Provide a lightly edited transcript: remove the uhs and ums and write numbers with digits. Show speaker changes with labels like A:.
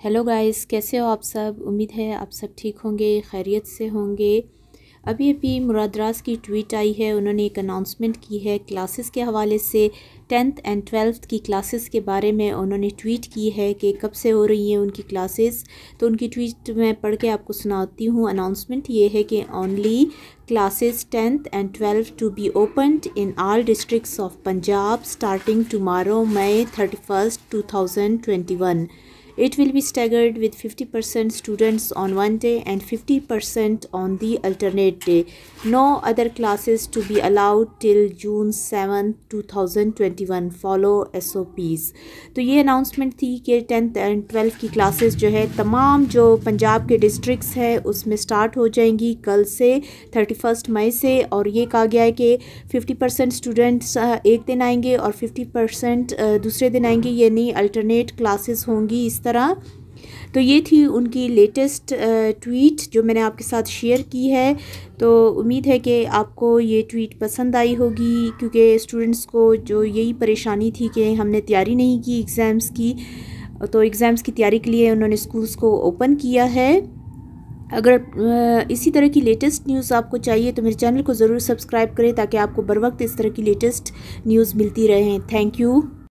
A: Hello guys, कैसे हो आप सब। उम्मीद है आप सब ठीक होंगे, खैरियत से होंगे। अभी अभी मुरादराज की ट्वीट आई है। उन्होंने एक अनाउंसमेंट की है क्लासेस के हवाले से। 10th एंड 12th की क्लासेस के बारे में उन्होंने ट्वीट की है कि कब से हो रही हैं उनकी क्लासेस। तो उनकी ट्वीट मैं पढ़ के आपको सुनाती हूँ। अनाउंसमेंट ये है कि only classes 10th and 12th to be opened in all districts of Punjab starting tomorrow, May 31st, 2021. It will be staggered with 50% students on one day and 50% on the alternate day. No other classes to be allowed till June 7, 2021. Follow SOPs. तो ये announcement थी कि 10th and 12th की classes जो है तमाम जो पंजाब के डिस्ट्रिक्ट्स हैं उसमें स्टार्ट हो जाएंगी कल से 31 मई से। और ये कहा गया है कि 50% स्टूडेंट्स एक दिन आएंगे और 50% दूसरे दिन आएंगे, यानी अल्टरनेट क्लासेस होंगी इस तरह। तो ये थी उनकी लेटेस्ट ट्वीट जो मैंने आपके साथ शेयर की है। तो उम्मीद है कि आपको ये ट्वीट पसंद आई होगी, क्योंकि स्टूडेंट्स को जो यही परेशानी थी कि हमने तैयारी नहीं की एग्ज़ाम्स की। तो एग्ज़ाम्स की तैयारी के लिए उन्होंने स्कूल्स को ओपन किया है। अगर इसी तरह की लेटेस्ट न्यूज़ आपको चाहिए तो मेरे चैनल को ज़रूर सब्सक्राइब करें ताकि आपको बर वक्त इस तरह की लेटेस्ट न्यूज़ मिलती रहें। Thank you.